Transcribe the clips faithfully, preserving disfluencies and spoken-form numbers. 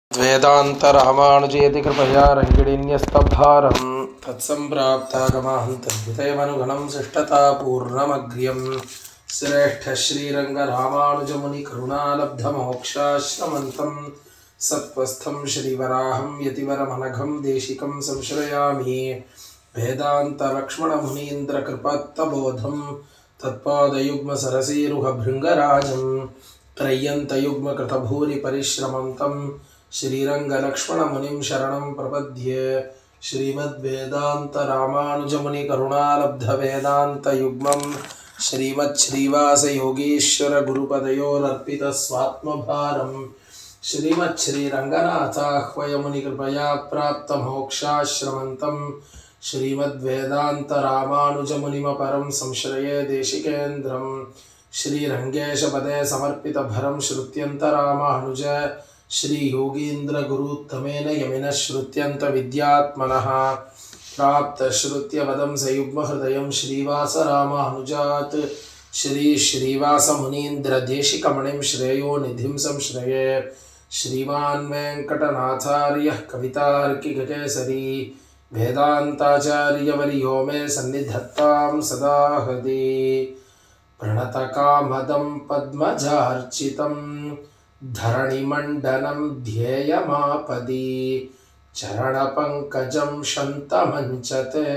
वेदांत रामानुजेति कृपया रङ्गिणीन्यस्तभारं तत्सम्प्राप्तागमाहं तद्वितयमनुगणं शिष्टतापूर्णमग्र्यं श्रेष्ठश्रीरङ्गरामानुजमुनिकरुणालब्धमोक्षाश्रमन्तं सत्त्वस्थं श्रीवराहं यतिवरमनघं देशिकं संश्रयामि वेदान्तलक्ष्मणमुनीन्द्रकृपत्तबोधं तत्पादयुग्मसरसीरुहभृङ्गराजं त्रय्यन्तयुग्मकृतभूरिपरिश्रमं तं श्रीरङ्गलक्ष्मणमुनिं शरणं प्रपद्ये श्रीमद्वेदान्तरामानुजमुनिकरुणालब्धवेदान्तयुग्मं श्रीमच्छ्रीवासयोगीश्वरगुरुपदयोरर्पितस्वात्मभारं श्रीमच्छ्रीरङ्गनाथाह्वयमुनिकृपया प्राप्तमोक्षाश्रमन्तं श्रीमद्वेदान्तरामानुजमुनिमपरं संश्रये देशिकेन्द्रं श्रीरङ्गेशपदे समर्पितभरं श्रुत्यन्तरामानुज श्री योगीन्द्र गुरुत्तमेन यमिनः श्रुत्यन्त विद्यात्मनः प्राप्त श्रुत्यवदं सयुग्महृदयं श्रीवास रामानुजात् श्री श्रीवास मुनीन्द्र देशिकमणिं श्रेयो निधिं संश्रये श्रीमान् वेङ्कटनाथार्यः कवितार्किककेसरी वेदान्ताचार्यवर्यो मे सन्निधत्तां सदा हृदि प्रणतकामदं पद्मजार्चितं धरणिमण्डनं ध्येयमापदि चरणपङ्कजं शन्तमञ्चते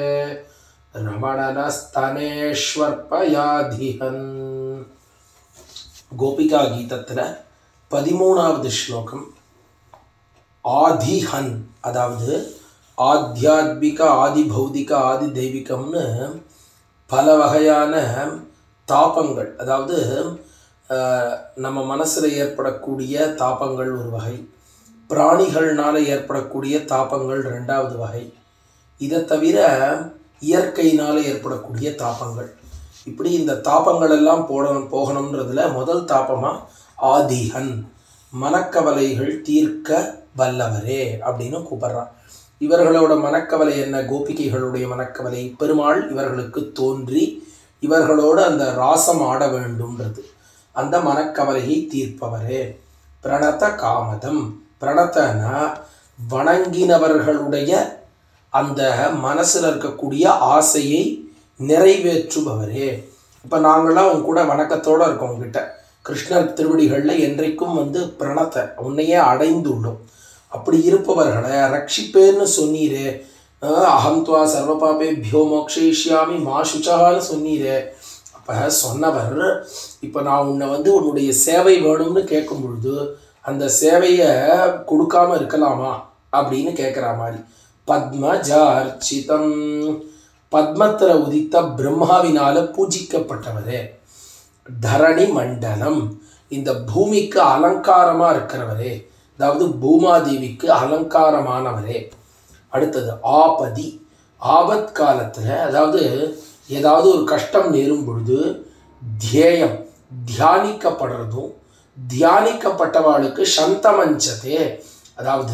रमणनस्तनेष्वर्पयाधिहन् गोपिका गीतत्तुल பதிமூணாவது श्लोकम आधिहन् அதாவது ஆத்தியாத்மிக ஆதி பௌதிக ஆதி தெய்வீகம்னு பல வகையான தாபங்கள், அதாவது நம்ம மனசில் ஏற்படக்கூடிய தாபங்கள் ஒரு வகை, பிராணிகள்னால ஏற்படக்கூடிய தாபங்கள் ரெண்டாவது வகை, இதை தவிர இயற்கையினால் ஏற்படக்கூடிய தாபங்கள். இப்படி இந்த தாபங்கள் எல்லாம் போடணும் போகணுன்றதுல முதல் தாபமாக ஆதிஹன், மனக்கவலைகள் தீர்க்க வல்லவரே அப்படின்னு கூப்பிட்றான். இவர்களோட மனக்கவலை என்ன? கோபிகைகளுடைய மனக்கவலை பெருமாள் இவர்களுக்கு தோன்றி இவர்களோடு அந்த ராசம் ஆட வேண்டும்ன்றது. அந்த மனக்கவலையை தீர்ப்பவரே. பிரணத காமதம், பிரணத்தனா வணங்கினவர்களுடைய அந்த மனசில் இருக்கக்கூடிய ஆசையை நிறைவேற்றுபவரே. இப்போ நாங்களாம் உங்க கூட வணக்கத்தோடு இருக்கோம், உங்ககிட்ட கிருஷ்ணர் திருவடிகளில் என்றைக்கும் வந்து பிரணத்த உன்னையே அடைந்துள்ளோம். அப்படி இருப்பவர்களை ரட்சிப்பேன்னு சொன்னீரே, அகம் துவா சர்வபாபேபியோ மோக்ஷயிஷ்யாமி மா சுச்சான்னு சொன்னீரே. அப்போ சொன்னவர் இப்போ நான் உன்னை வந்து உன்னுடைய சேவை வேணும்னு கேட்கும் பொழுது அந்த சேவையை கொடுக்காம இருக்கலாமா அப்படின்னு கேட்குற மாதிரி. பத்மஜார்ச்சிதம், பத்மத்தில் உதித்த பிரம்மாவினால பூஜிக்கப்பட்டவரே. தரணி மண்டலம், இந்த பூமிக்கு அலங்காரமாக இருக்கிறவரே, அதாவது பூமாதேவிக்கு அலங்காரமானவரே. அடுத்தது ஆபதி, ஆபத் காலத்தில், அதாவது ஏதாவது ஒரு கஷ்டம் நேரும் பொழுது தியேயம் தியானிக்கப்படுறதும், தியானிக்கப்பட்டவாளுக்கு சந்தமஞ்சதே, அதாவது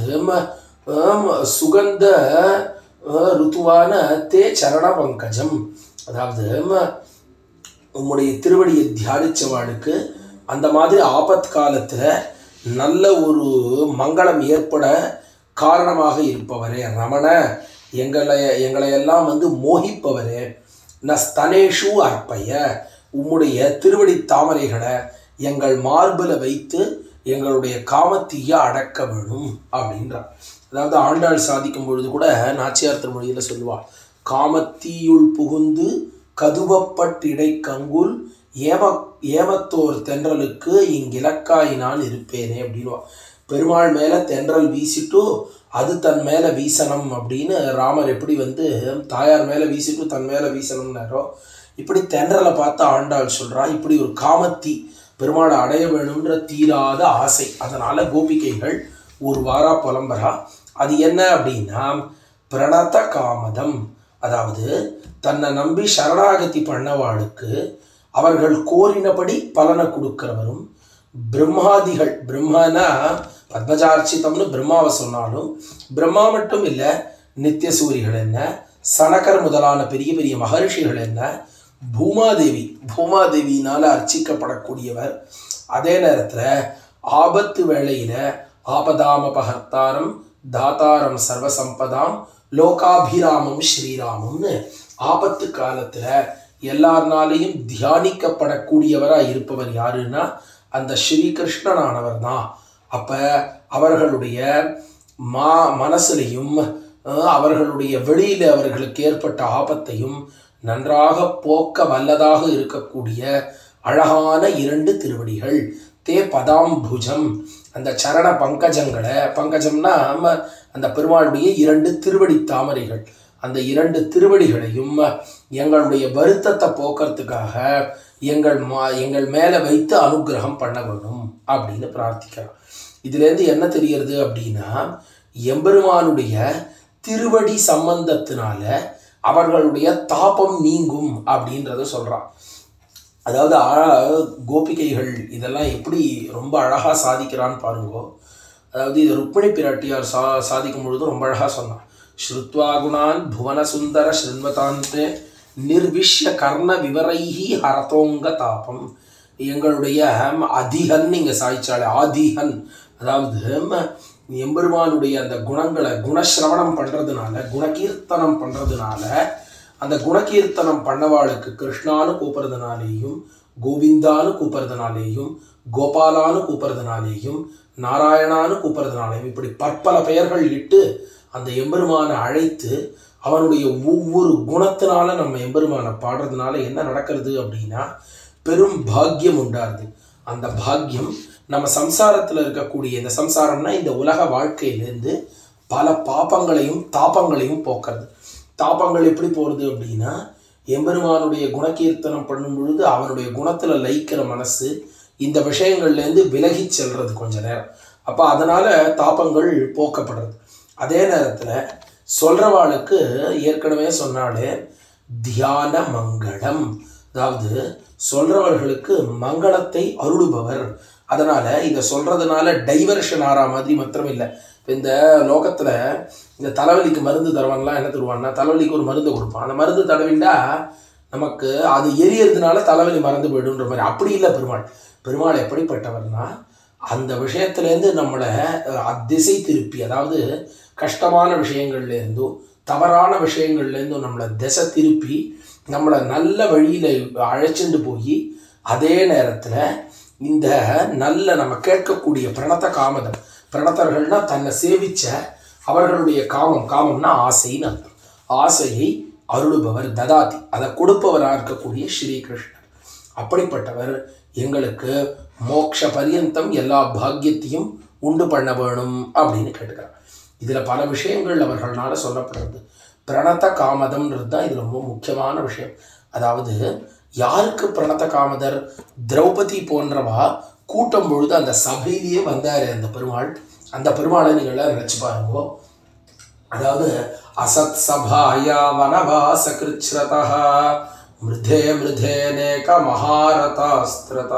சுகந்த ருத்துவான தே சரண பங்கஜம், அதாவது உம்முடைய திருவடியை தியானிச்சவாளுக்கு அந்த மாதிரி ஆபத் காலத்தில் நல்ல ஒரு மங்களம் ஏற்பட காரணமாக இருப்பவரே. ரமண, எங்களை எங்களை எல்லாம் வந்து மோகிப்பவரே. ந ஸ்தனேஷு அர்ப்பய, உம்முடைய திருவடி தாமரைகளை எங்கள் மார்பில் வைத்து எங்களுடைய காமத்தீய அடக்க வேணும் அப்படின்றார். அதாவது ஆண்டாள் சாதிக்கும் பொழுது கூட நாச்சியார் திருமொழியில் சொல்லுவாள், காமத்தீயுள் புகுந்து கதுவப்பட்டிடை கங்குல் ஏம ஏமத்தோர் தென்றலுக்கு இங்கிலக்காய் நான் இருப்பேனே அப்படின்வா. பெருமாள் மேலே தென்றல் வீசிட்டு அது தன் மேலே வீசணும் அப்படின்னு ராமர் எப்படி வந்து தாயார் மேலே வீசிட்டு தன் மேலே வீசணும்னாரோ, இப்படி தென்றலை பார்த்து ஆண்டாள் சொல்கிறா. இப்படி ஒரு காமத்தி பெருமாளை அடைய வேணுன்ற தீராத ஆசை, அதனால் கோபிகைகள் ஒரு வாரா புலம்பரா. அது என்ன அப்படின்னா பிரணத காமதம், அதாவது தன்னை நம்பி சரணாகதி பண்ணவாளுக்கு அவர்கள் கோரினபடி பலனை கொடுக்கிறவரும். பிரம்மாதிகள், பிரம்மனா பத்மஜார்ச்சிதம்னு பிரம்மாவை சொன்னாலும் பிரம்மா மட்டும் இல்லை, நித்தியசூரிகள் என்ன, சனகர் முதலான பெரிய பெரிய மகர்ஷிகள் என்ன, பூமாதேவி பூமாதேவியினால் அர்ச்சிக்கப்படக்கூடியவர். அதே நேரத்தில் ஆபத்து வேளையில் ஆபதாமபஹர்த்தாரம் தாத்தாரம் சர்வசம்பதாம் லோகாபிராமம் ஸ்ரீராமம்னு ஆபத்து காலத்துல எல்லாருனாலையும் தியானிக்கப்படக்கூடியவராக இருப்பவர் யாருன்னா அந்த ஸ்ரீகிருஷ்ணனானவர் தான். அப்ப அவர்களுடைய மா மனசுலையும் அவர்களுடைய வெளியில அவர்களுக்கு ஏற்பட்ட ஆபத்தையும் நன்றாக போக்க வல்லதாக இருக்கக்கூடிய அழகான இரண்டு திருவடிகள். தே பதாம்புஜம், அந்த சரண பங்கஜங்களை, பங்கஜம்னா அந்த பெருமாளுடைய இரண்டு திருவடி தாமரைகள், அந்த இரண்டு திருவடிகளையும் எங்களுடைய வருத்தத்தை போக்குறதுக்காக எங்கள் மா எங்கள் மேலே வைத்து அனுகிரகம் பண்ண வேணும் அப்படின்னு பிரார்த்திக்கிறோம். இதுலேருந்து என்ன தெரிகிறது அப்படின்னா, எம்பெருமானுடைய திருவடி சம்பந்தத்தினால அவர்களுடைய தாபம் நீங்கும் அப்படின்றத சொல்கிறான். அதாவது கோபிகைகள் இதெல்லாம் எப்படி ரொம்ப அழகாக சாதிக்கிறான்னு பாருங்கோ. அதாவது இதை ருக்மிணி பிராட்டியார் சா சாதிக்கும் பொழுது ரொம்ப அழகாக சொன்னான். ஸ்ருத்வா குணான் புவன சுந்தர ஸ்ருண்வதாந்தே நிர்விஷ்ய கர்ண விவரைஹி ஹரதோங்க தாபம். எங்களுடைய அதிகன் இங்கே சாய்ச்சாலே ஆதிஹன், அதாவது எம்பெருமானுடைய அந்த குணங்களை குணசிரவணம் பண்ணுறதுனால, குணகீர்த்தனம் பண்ணுறதுனால, அந்த குணகீர்த்தனம் பண்ணவாளுக்கு கிருஷ்ணான்னு கூப்பிட்றதுனாலேயும், கோவிந்தான்னு கூப்பிட்றதுனாலேயும், கோபாலான்னு கூப்பிட்றதுனாலேயும், நாராயணான்னு கூப்பிட்றதுனாலேயும், இப்படி பற்பல பெயர்கள் இட்டு அந்த எம்பெருமானை அழைத்து அவனுடைய ஒவ்வொரு குணத்தினால நம்ம எம்பெருமானை பாடுறதுனால என்ன நடக்கிறது அப்படின்னா பெரும் பாக்கியம் உண்டாருது. அந்த பாக்கியம் நம்ம சம்சாரத்தில் இருக்கக்கூடிய, இந்த சம்சாரம்னா இந்த உலக வாழ்க்கையிலேருந்து பல பாப்பங்களையும் தாபங்களையும் போக்குறது. தாபங்கள் எப்படி போகிறது அப்படின்னா, எம்பெருமானுடைய குணகீர்த்தனம் பண்ணும் பொழுது அவனுடைய குணத்தில் லயிக்கிற மனசு இந்த விஷயங்கள்லேருந்து விலகி செல்றது கொஞ்ச நேரம். அப்போ அதனால் தாபங்கள் போக்கப்படுறது. அதே நேரத்தில் சொல்கிறவாளுக்கு ஏற்கனவே சொன்னாலே தியான மங்களம், அதாவது சொல்கிறவர்களுக்கு மங்களத்தை அருளுபவர். அதனால் இதை சொல்கிறதுனால டைவர்ஷன் ஆறா மாதிரி மாத்திரம் இல்லை. இப்போ இந்த லோகத்தில் இந்த தலைவலிக்கு மருந்து தருவான்லாம் என்ன தருவான்னா, தலைவலிக்கு ஒரு மருந்து கொடுப்பான். அந்த மருந்து தடவிண்டா நமக்கு அது எரியறதுனால தலைவலி மறந்து போய்டுன்ற மாதிரி. அப்படி இல்லை பெருமாள். பெருமாள் எப்படிப்பட்டவர்னா, அந்த விஷயத்துலேருந்து நம்மளை திசை திருப்பி, அதாவது கஷ்டமான விஷயங்கள்லேருந்தும் தவறான விஷயங்கள்லேருந்தும் நம்மளை திசை திருப்பி நம்மளை நல்ல வழியில் அழைச்சிட்டு போய், அதே நேரத்தில் இந்த நல்ல நம்ம கேட்கக்கூடிய பிரணத்த காமதம், பிரணத்தர்கள்னா தன்னை சேவிச்ச அவர்களுடைய காமம், காமம்னா ஆசைன்னு அர்த்தம், ஆசையை அருளுபவர் ததாதி, அதை கொடுப்பவராக இருக்கக்கூடிய ஸ்ரீகிருஷ்ணர். அப்படிப்பட்டவர் எங்களுக்கு மோட்ச பரியந்தம் எல்லா பாக்கியத்தையும் உண்டு பண்ண வேணும் அப்படின்னு கேட்டுக்கிறார். இதில் பல விஷயங்கள் அவர்களால் சொல்லப்படுறது. பிரணத்த காமதம்ன்றது தான் இது ரொம்ப முக்கியமான விஷயம். அதாவது யாருக்கு பிரணத்த காமதர்? திரௌபதி போன்றவா கூட்டம் பொழுது அந்த சபையிலேயே வந்தார் அந்த பெருமாள். அந்த பெருமாளை நீங்களாம் நினச்சி பாருங்கோ. அதாவது அசத் சபாயா வனவாச கிருச்ரதா மிருதே மிருதே நேக மகாரதாஸ்திரதா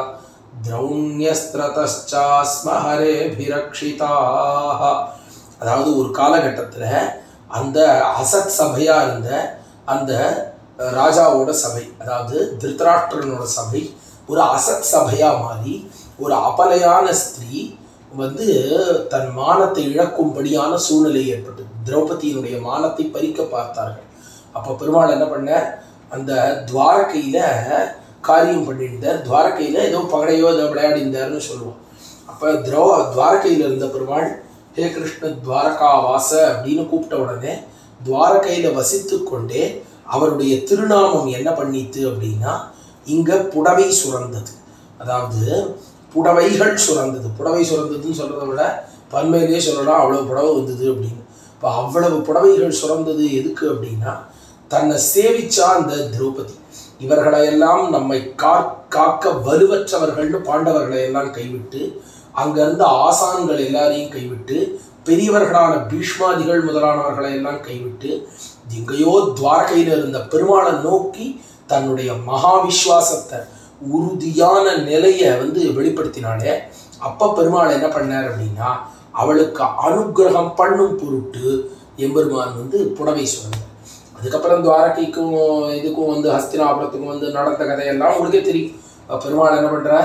திரௌண்யஸ்திரதாஸ்ம ஹரேபிரக்ஷிதாக. அதாவது ஒரு காலகட்டத்தில் அந்த அசத் சபையாக இருந்த அந்த ராஜாவோட சபை, அதாவது திருதராஷ்டிரனோட சபை ஒரு அசத் சபையாக மாறி ஒரு அபலையான ஸ்திரீ வந்து தன் மானத்தை இழக்கும்படியான சூழ்நிலை ஏற்பட்டது. திரௌபதியினுடைய மானத்தை பறிக்க பார்த்தார்கள். அப்போ பெருமாள் என்ன பண்ண, அந்த துவாரகையில் காரியம் பண்ணியிருந்தார். துவாரகையில் ஏதோ பகடையோ ஏதோ விளையாடிந்தார்னு சொல்லுவோம். அப்போ திரௌ துவாரகையில் இருந்த பெருமாள் ஹே கிருஷ்ண துவாரகா வாச அப்படின்னு கூப்பிட்ட உடனே துவாரகையில் வசித்து கொண்டே அவருடைய திருநாமம் என்ன பண்ணித்து அப்படின்னா, இங்கே புடவை சுரந்தது. அதாவது புடவைகள் சுரந்தது. புடவை சுரந்ததுன்னு சொல்கிறத விட பன்மையிலே சொல்லலாம் அவ்வளோ புடவை வந்தது அப்படின்னு. இப்போ அவ்வளவு புடவைகள் சுரந்தது எதுக்கு அப்படின்னா, தன்னை சேவிச்சா அந்த திரௌபதி. இவர்களையெல்லாம் நம்மை கா காக்க வலுவற்றவர்கள்னு பாண்டவர்களை எல்லாம் கைவிட்டு, அங்கிருந்த ஆசான்கள் எல்லாரையும் கைவிட்டு, பெரியவர்களான பீஷ்மாதிகள் முதலானவர்களை எல்லாம் கைவிட்டு எங்கேயோ துவாரகையில் இருந்த பெருமாளை நோக்கி தன்னுடைய மகா விஸ்வாசத்தை, உறுதியான நிலையை வந்து வெளிப்படுத்தினாலே. அப்போ பெருமாள் என்ன பண்ணார் அப்படின்னா, அவளுக்கு அனுகிரகம் பண்ணும் பொருட்டு எம்பெருமான் வந்து புடவை சொன்னார். அதுக்கப்புறம் துவாரகைக்கும் இதுக்கும் வந்து ஹஸ்தினாபுரத்துக்கும் வந்து நடந்த கதையெல்லாம் உங்களுக்கே தெரியும். பெருமாள் என்ன பண்ணுறார்,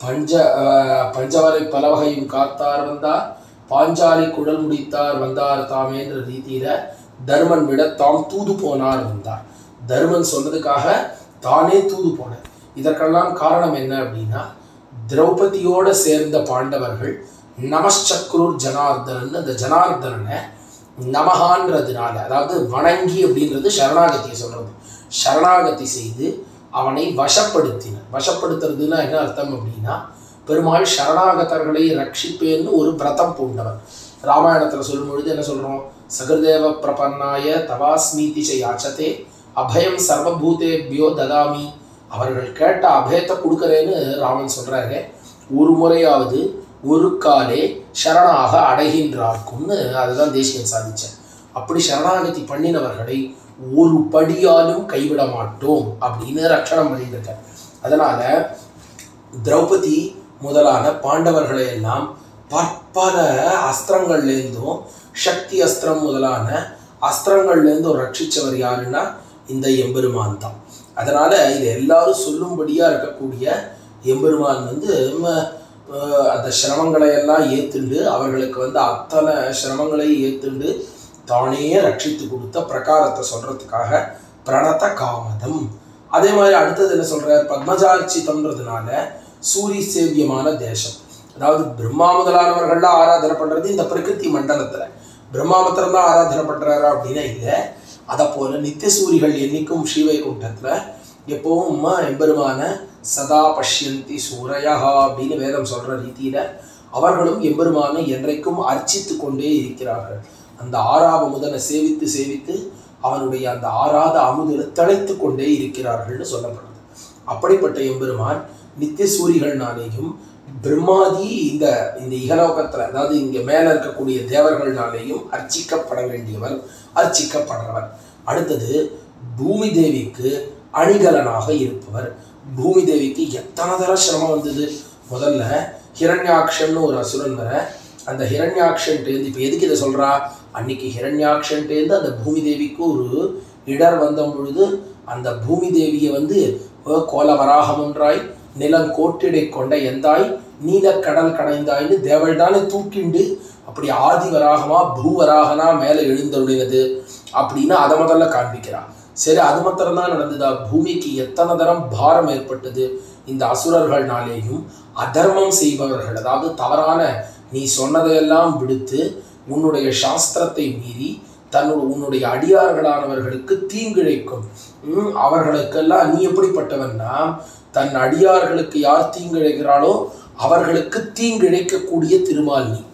பஞ்ச பஞ்சவரை பலவகையும் காத்தார் வந்தார், பாஞ்சாலி குழல் முடித்தார் வந்தார் தாமேன்ற ரீதியில தர்மன் விட தாம் தூது போனார் வந்தார். தர்மன் சொன்னதுக்காக தானே தூது போனார். இதற்கெல்லாம் காரணம் என்ன அப்படின்னா, திரௌபதியோட சேர்ந்த பாண்டவர்கள் நமச்சக்ரூர் ஜனார்தனன், அந்த ஜனார்தனனை நமகான்றதுனால, அதாவது வணங்கி அப்படின்றது சரணாகதியை சொல்றது, சரணாகதி செய்து அவனை வசப்படுத்தினர். வசப்படுத்துறதுன்னா என்ன அர்த்தம் அப்படின்னா, பெருமாள் சரணாகதர்களை ரட்சிப்பேன்னு ஒரு விரதம் பூண்டவர். ராமாயணத்தில் சொல்லும் பொழுது என்ன சொல்கிறோம், சகதேவ பிரபன்னாய தவாஸ்மீதி யாச்சதே அபயம் சர்வபூதேபியோ ததாமி. அவர்கள் கேட்ட அபயத்தை கொடுக்குறேன்னு ராமன் சொல்கிறாரு. ஒரு முறையாவது ஒரு காலே சரணாக அடைகின்றார்க்கும்னு அதுதான் தேசியம் சாதித்தேன். அப்படி சரணாகதி பண்ணினவர்களை ஒரு படியாலும் கைவிட மாட்டோம் அப்படின்னு ரட்சணம் பண்ணியிருக்க. அதனால் திரௌபதி முதலான பாண்டவர்களை எல்லாம் பற்பல அஸ்திரங்கள்லேருந்தும், சக்தி அஸ்திரம் முதலான அஸ்திரங்கள்லேருந்தும் ரட்சித்தவர் யாருன்னா இந்த எம்பெருமான் தான். அதனால் இது எல்லாரும் சொல்லும்படியாக இருக்கக்கூடிய எம்பெருமான் வந்து அந்த சிரமங்களை எல்லாம் ஏற்றுண்டு, அவர்களுக்கு வந்து அத்தனை சிரமங்களை ஏற்றுண்டு தானே ரட்சித்து கொடுத்த பிரகாரத்தை சொல்கிறதுக்காக பிரணத காமதம். அதே மாதிரி அடுத்தது என்ன சொல்கிறார், பத்மஜார்ச்சிதம்ன்றதுனால சூரிய சேவியமான தேசம். அதாவது பிரம்மா முதலானவர்கள்லாம் ஆராதனை பண்ணுறது இந்த பிரகிருதி மண்டலத்தில், பிரம்மா மாத்திரம் தான் ஆராதனை பண்ணுறாரா அப்படின்னா இல்லை. அதை போல் நித்திய சூரிகள் என்னைக்கும் ஸ்ரீவைகுண்டத்தில் எப்போவும் எம்பெருமான சதா பஷ்யந்தி சூரையா அப்படின்னு வேதம் சொல்கிற ரீதியில் அவர்களும் எம்பெருமானை என்றைக்கும் அர்ச்சித்து கொண்டே இருக்கிறார்கள். அந்த ஆறாவ முதனை சேவித்து சேவித்து அவனுடைய அந்த ஆறாத அமுதில் திளைத்து கொண்டே இருக்கிறார்கள்னு சொல்லப்படுறது. அப்படிப்பட்ட எம்பெருமான் நித்திய சூரிகள்னாலேயும் பிரம்மாதி இந்த இந்த இகலோகத்தில், அதாவது இங்கே மேலே இருக்கக்கூடிய தேவர்கள்னாலேயும் அர்ச்சிக்கப்பட வேண்டியவர், அர்ச்சிக்கப்படுறவர். அடுத்தது பூமி தேவிக்கு அணிகலனாக இருப்பவர். பூமி தேவிக்கு எத்தனை தர சிரமம் வந்தது. முதல்ல ஹிரண்யாக்ஷன்னு ஒரு அசுரன் வர, அந்த ஹிரண்யாக்ஷன்ட்டேருந்து இப்போ எதுக்கு இதை சொல்கிறா, அன்னைக்கு ஹிரண்யாக்ஷன்ட்டேருந்து அந்த பூமி தேவிக்கு ஒரு இடர் வந்த பொழுது அந்த பூமி தேவியை வந்து கோல வராகமொன்றாய் நிலங்கோட்டிடை கொண்ட எந்தாய் நீலக்கடல் கடைந்தாய்னு தேவள் தானே தூக்கிண்டு அப்படி ஆதி வராகமா பூவராகனா மேலே எழுந்தருளினது அப்படின்னு அதை முதல்ல காண்பிக்கிறான். சரி, அது மாத்திரம்தான் நடந்ததா? பூமிக்கு எத்தனை தரம் பாரம் ஏற்பட்டது இந்த அசுரர்கள்னாலேயும். அதர்மம் செய்பவர்கள், அதாவது தவறான நீ சொன்னதையெல்லாம் விடுத்து உன்னுடைய சாஸ்திரத்தை மீறி தன்னுடைய உன்னுடைய அடியார்களானவர்களுக்கு தீங்கிழைக்கும் அவர்களுக்கெல்லாம் நீ எப்படிப்பட்டவன்னா, தன் அடியார்களுக்கு யார் தீங்கிழைக்கிறாளோ அவர்களுக்கு தீங்கிழைக்கக்கூடிய திருமால் நீ.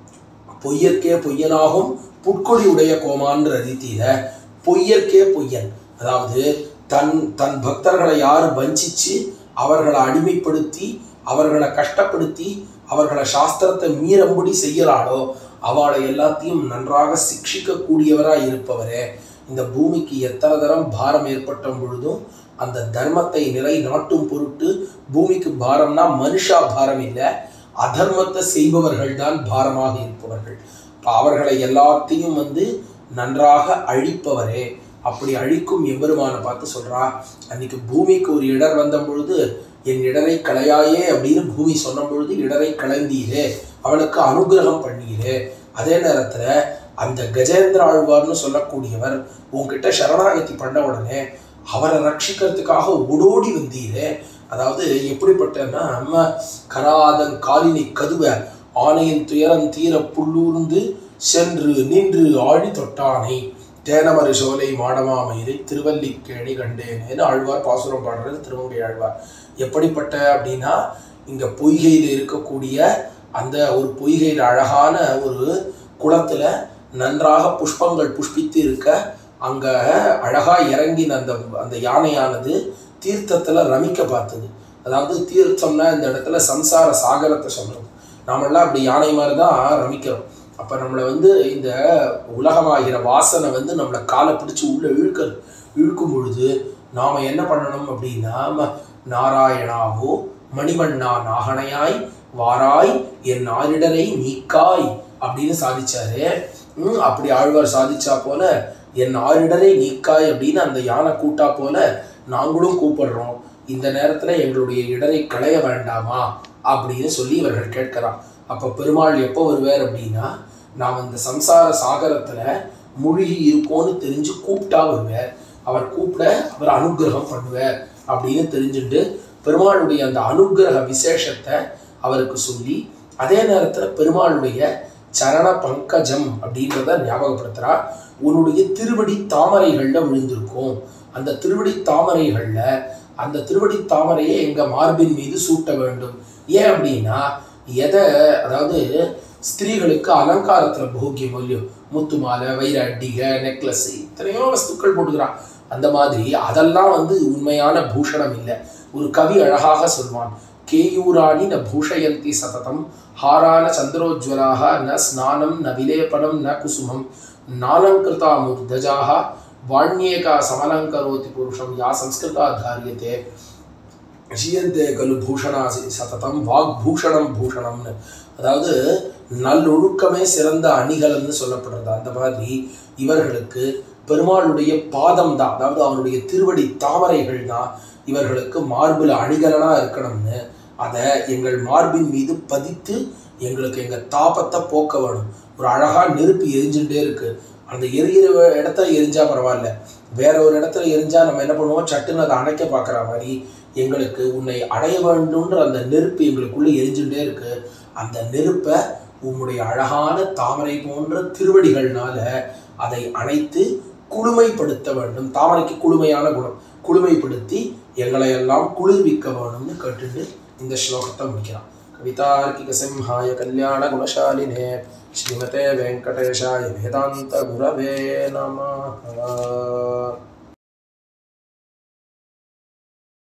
பொய்யற்கே பொய்யனாகும் புட்கொடி உடைய கோமான்ற ரீதியில பொய்யற்கே பொய்யன், அதாவது தன் தன் பக்தர்களை யார் வஞ்சிச்சு அவர்களை அடிமைப்படுத்தி அவர்களை கஷ்டப்படுத்தி அவர்களை சாஸ்திரத்தை மீறம்படி செய்யறாளோ அவளை எல்லாத்தையும் நன்றாக சிக்ஷிக்கக்கூடியவராக இருப்பவரே. இந்த பூமிக்கு எத்தனை தரம் பாரம் ஏற்பட்ட பொழுதும் அந்த தர்மத்தை நிலை நாட்டும் பொருட்டு, பூமிக்கு பாரம்னா மனுஷா பாரம் இல்லை, அதர்மத்தை செய்பவர்கள் தான் பாரமாக இருப்பவர்கள். அவர்களை எல்லாத்தையும் வந்து நன்றாக அழிப்பவரே. அப்படி அழிக்கும் எம்பெருமானை பார்த்து சொல்றா, அன்னைக்கு பூமிக்கு ஒரு இடர் வந்த பொழுது என் இடரை களையாயே அப்படின்னு பூமி சொன்ன பொழுது இடரை களைந்தீரே, அவளுக்கு அனுகிரகம் பண்ணீரே. அதே நேரத்துல அந்த கஜேந்திர ஆழ்வார்னு சொல்லக்கூடியவர் உங்ககிட்ட சரணாகதி பண்ண உடனே அவரை ரட்சிக்கிறதுக்காக ஓடோடி வந்தீரே. அதாவது எப்படிப்பட்டன்னா, நம்ம கராதன் காலினை கதுவ ஆணையின் துயரம் தீர புல்லூர்ந்து சென்று நின்று ஆழி தொட்டானை தேனமரு சோலை மாடமாமயிரை திருவல்லிக்கேணி கண்டேனேன்னு ஆழ்வார் பாசுரம் பாடுறது திருமங்கை ஆழ்வார். எப்படிப்பட்ட அப்படின்னா, இங்க பொய்கையில் இருக்கக்கூடிய அந்த ஒரு பொய்கையில் அழகான ஒரு குளத்துல நன்றாக புஷ்பங்கள் புஷ்பித்து இருக்க, அங்க அழகா இறங்கின அந்த அந்த யானையானது தீர்த்தத்துல ரமிக்க பார்த்தது. அதாவது தீர்த்தம்னா இந்த இடத்துல சம்சார சாகரத்தை சொல்றோம். நாமெல்லாம் அப்படி யானை மாதிரி தான் ரமிக்கிறோம். அப்போ நம்மளை வந்து இந்த உலகமாகிற வாசனை வந்து நம்மளை காலை பிடிச்சி உள்ளே இழுக்கிறது. இழுக்கும் பொழுது நாம் என்ன பண்ணணும் அப்படின்னா, நாராயணாவோ மணிவண்ணா நாகனையாய் வாராய் என் ஆரிடரை நீக்காய் அப்படின்னு சாதிச்சாரு. அப்படி ஆழ்வார் சாதிச்சா போல என் ஆரிடரை நீக்காய் அப்படின்னு அந்த யானை கூட்டா போல நாங்களும் கூப்பிடுறோம். இந்த நேரத்தில் எங்களுடைய இடரை களைய வேண்டாமா அப்படின்னு சொல்லி இவர்கள் கேட்கிறான். அப்போ பெருமாள் எப்போ வருவார் அப்படின்னா, நாம் இந்த சம்சார சாகரத்தில் மூழ்கி இருக்கோன்னு தெரிஞ்சு கூப்பிட்டா வருவார். அவர் கூப்பிட அவர் அனுகிரகம் பண்ணுவார் அப்படின்னு தெரிஞ்சுட்டு பெருமாளுடைய அந்த அனுகிரக விசேஷத்தை அவருக்கு சொல்லி, அதே நேரத்தில் பெருமாளுடைய சரண பங்கஜம் அப்படின்றத ஞாபகப்படுத்துகிறா. உன்னுடைய திருவடி தாமரைகளில் விழுந்திருக்கும், அந்த திருவடி தாமரைகளில் அந்த திருவடி தாமரையை எங்கள் மார்பின் மீது சூட்ட வேண்டும். ஏன் அப்படின்னா, எதை அதாவது ஸ்திரீகளுக்கு அலங்காரத்தில் போகியம் இல்லையோ, முத்து மாலை, வைர அட்டிகை, நெக்லஸ், இத்தனையோ வஸ்துக்கள் போட்டுக்கிறான். அந்த மாதிரி அதெல்லாம் வந்து உண்மையான பூஷணம் இல்லை. ஒரு கவி அழகாக சொல்வான், கேயூராணி ந பூஷயந்தி சததம் ஹாரான சந்திரோஜ்வலாக ந ஸ்நானம் ந விலேபனம் ந குசுமம் நாலங்கிருதா முர்தஜாக வாண்யேகா சமலங்கரோதி புருஷம் யா சம்ஸ்கிருதா தாரியத்தே ஜியந்தே கலு பூஷணாசி சததம் வாக் பூஷணம் பூஷணம்னு. அதாவது நல்லொழுக்கமே சிறந்த அணிகலன்னு சொல்லப்படுறது. அந்த மாதிரி இவர்களுக்கு பெருமாளுடைய பாதம் தான், அதாவது அவருடைய திருவடி தாமரைகள் தான் இவர்களுக்கு மார்பில் அணிகலனாக இருக்கணும்னு, அதை எங்கள் மார்பின் மீது பதித்து எங்களுக்கு எங்கள் தாபத்தை போக்க வேணும். ஒரு அழகாக நெருப்பு எரிஞ்சுட்டே இருக்குது, அந்த எரிகிற இடத்துல எரிஞ்சா பரவாயில்ல, வேற ஒரு இடத்துல எரிஞ்சா நம்ம என்ன பண்ணுவோம், சட்டுன்னு அதை அணைக்க பார்க்குற மாதிரி எங்களுக்கு உன்னை அடைய வேண்டும்ன்ற அந்த நெருப்பு எங்களுக்குள்ளே எரிஞ்சுட்டே இருக்கு. அந்த நெருப்பை உன்னுடைய அழகான தாமரை போன்ற திருவடிகள்னால அதை அணைத்து குளுமைப்படுத்த வேண்டும். தாமரைக்கு குளுமையான குணம், குளுமைப்படுத்தி எங்களை எல்லாம் குளிர்விக்க வேணும்னு கேட்டுட்டு இந்த ஸ்லோகத்தை முடிக்கிறான். கவிதார்க்கிக சிம்ஹாய கல்யாண குணசாலினே ஸ்ரீமதே வெங்கடேஷாய வேதாந்த குரவே நமஹ.